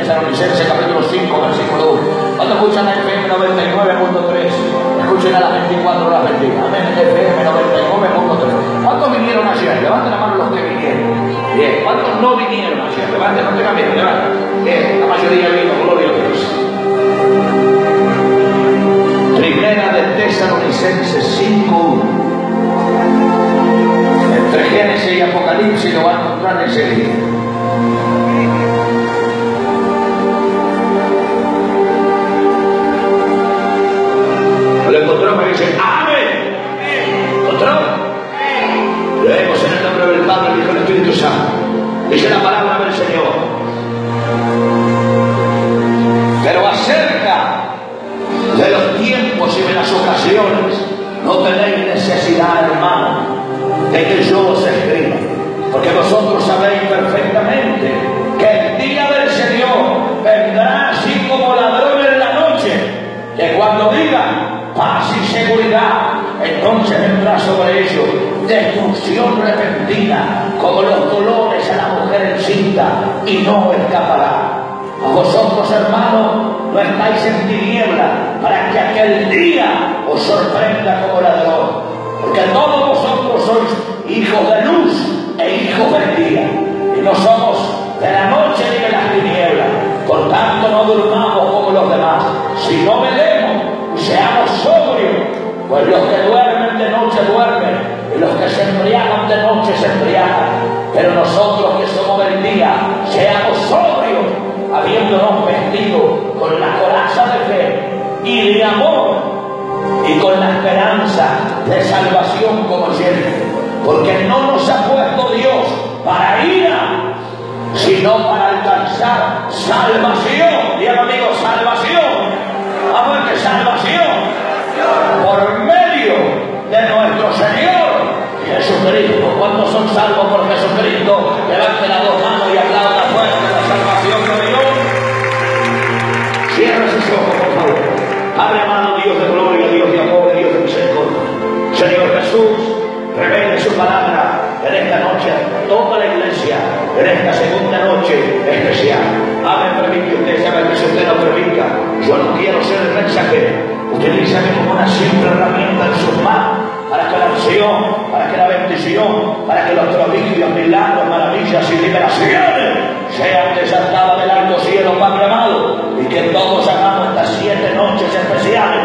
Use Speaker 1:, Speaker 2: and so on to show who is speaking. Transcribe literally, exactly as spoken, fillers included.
Speaker 1: Tesalonicenses capítulo cinco, versículo uno. Cuando escuchan a F M noventa y nueve punto tres, escuchen a las veinticuatro horas benditas. Amén. F M noventa y nueve punto tres. ¿Cuántos vinieron ayer? Levanten la mano los que vinieron. Bien. ¿Cuántos no vinieron ayer? Levanten, no tengan miedo, levanten. Bien. La mayoría vino, gloria a Dios. Primera de Tesalonicenses cinco uno. Entre Génesis y Apocalipsis lo van a encontrar enseguida. Lo encontró, me dice amén. ¿Encontró? Leemos en el nombre del Padre, el Hijo y el Espíritu Santo. Dice la palabra del Señor. Pero acerca de los tiempos y de las ocasiones no tenéis necesidad, hermano, de que yo os escriba, porque vosotros sabéis perfectamente que el día del Señor vendrá así como ladrón en la noche, que cuando digan paz y seguridad, entonces vendrá sobre ellos destrucción repentina, como los dolores a la mujer encinta, y no escapará. A vosotros, hermanos, no estáis en tiniebla, para que aquel día os sorprenda como ladrón, porque todos vosotros sois hijos de luz e hijos del día, y no somos de la noche ni de las tinieblas. Por tanto, no durmamos como los demás, sino velemos y seamos sobrios, pues los que duermen de noche duermen, y los que se embriagan de noche se embriagan. Pero nosotros que somos del día, seamos sobrios, habiéndonos vestido con la coraza de fe y de amor, y con la esperanza de salvación como siempre, porque no nos ha puesto Dios para ira, sino para alcanzar salvación. Diga amigo, salvación. Vamos, que salvación por medio de nuestro Señor Jesucristo. ¿Cuántos son salvos por Jesucristo? Levanten las dos manos y aplaudan fuerte la salvación de Dios. Cierra sus ojos, por favor. Abre mano, Dios de gloria, Dios de amor, Dios de misericordia. Señor Jesús, revele su palabra en esta noche a toda la iglesia, en esta segunda noche especial. Amén, permite usted, sabe que si usted lo permita, yo no quiero ser el mensajero. Utilízame como una simple herramienta en sus manos, para que la acción, para que la bendición, para que los prodigios, milagros, maravillas y liberaciones sean desatadas del alto cielo, Padre amado, y que todos hagamos estas siete noches especiales